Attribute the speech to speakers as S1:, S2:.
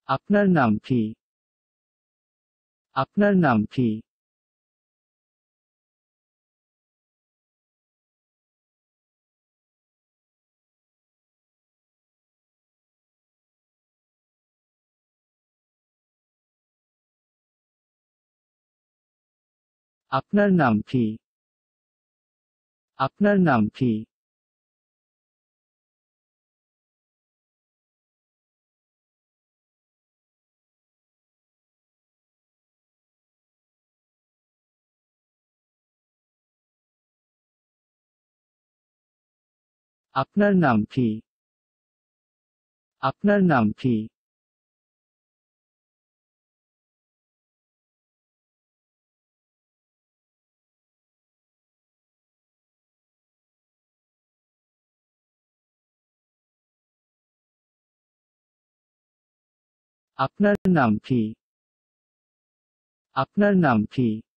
S1: আপনার নাম কি? আপনার নাম কি? আপনার নাম কি? আপনার নাম কি? আপনার নাম কি? আপনার নাম কি? আপনার নাম কি? আপনার নাম কি?